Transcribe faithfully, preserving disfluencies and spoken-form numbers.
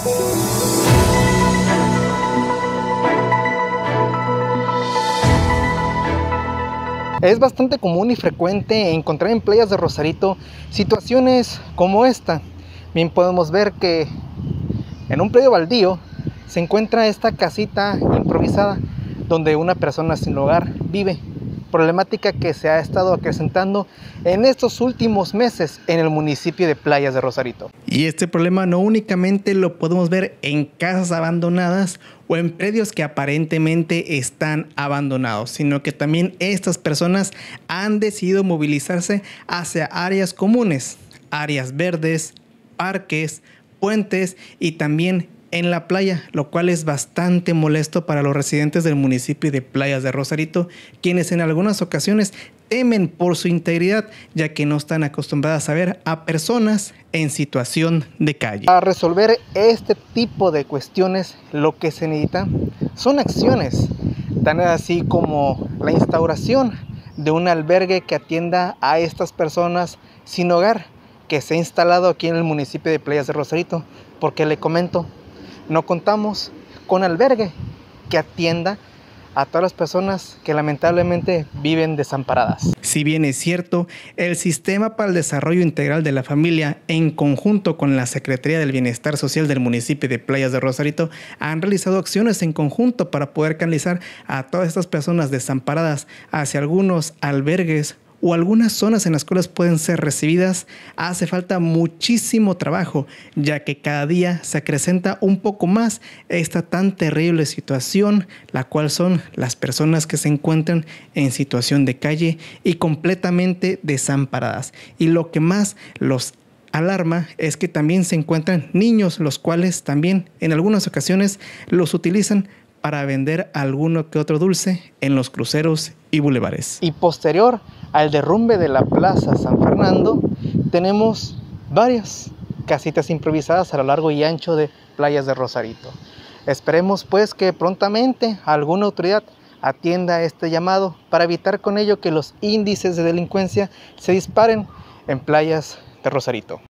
Es bastante común y frecuente encontrar en playas de Rosarito situaciones como esta. Bien podemos ver que en un predio baldío se encuentra esta casita improvisada donde una persona sin hogar vive. Problemática que se ha estado acrecentando en estos últimos meses en el municipio de Playas de Rosarito. Y este problema no únicamente lo podemos ver en casas abandonadas o en predios que aparentemente están abandonados, sino que también estas personas han decidido movilizarse hacia áreas comunes, áreas verdes, parques, puentes y también en la playa, lo cual es bastante molesto para los residentes del municipio de Playas de Rosarito, quienes en algunas ocasiones temen por su integridad, ya que no están acostumbradas a ver a personas en situación de calle. Para resolver este tipo de cuestiones, lo que se necesita son acciones, tan así como la instauración de un albergue que atienda a estas personas sin hogar, que se ha instalado aquí en el municipio de Playas de Rosarito, porque le comento, no contamos con albergue que atienda a todas las personas que lamentablemente viven desamparadas. Si bien es cierto, el Sistema para el Desarrollo Integral de la Familia, en conjunto con la Secretaría del Bienestar Social del municipio de Playas de Rosarito, han realizado acciones en conjunto para poder canalizar a todas estas personas desamparadas hacia algunos albergues o algunas zonas en las cuales pueden ser recibidas. Hace falta muchísimo trabajo, ya que cada día se acrecenta un poco más esta tan terrible situación, la cual son las personas que se encuentran en situación de calle y completamente desamparadas. Y lo que más los alarma es que también se encuentran niños, los cuales también en algunas ocasiones los utilizan para vender alguno que otro dulce en los cruceros y bulevares. Y posterior al derrumbe de la Plaza San Fernando, tenemos varias casitas improvisadas a lo largo y ancho de Playas de Rosarito. Esperemos pues que prontamente alguna autoridad atienda este llamado para evitar con ello que los índices de delincuencia se disparen en Playas de Rosarito.